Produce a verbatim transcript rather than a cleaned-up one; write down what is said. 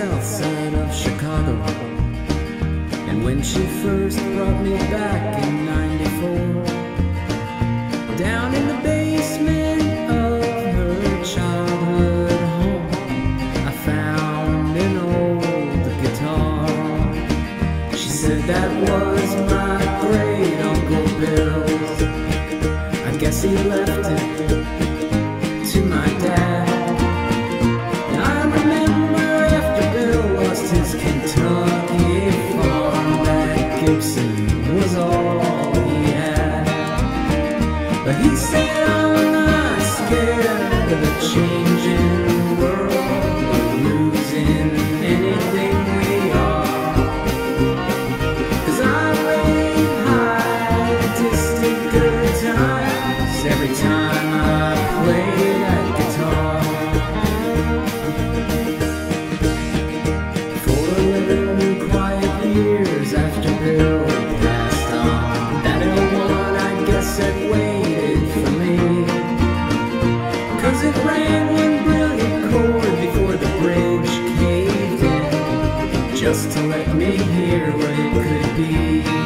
south side of Chicago. And when she first brought me back in ninety-four, down in the basement of her childhood home, I found an old guitar. She said that was my great Uncle Bill's. I guess he left it to my dad. I remember after Bill lost his Kentucky farm, that Gibson was all he had. But he said, I'm not scared of a changing world, or losing anything we are. 'Cause I wave high distant good times every time I play that guitar. For eleven quiet years after Bill passed on, that L one I guess had waited for me. 'Cause it ran one brilliant chord before the bridge caved in, just to let me hear what it could be.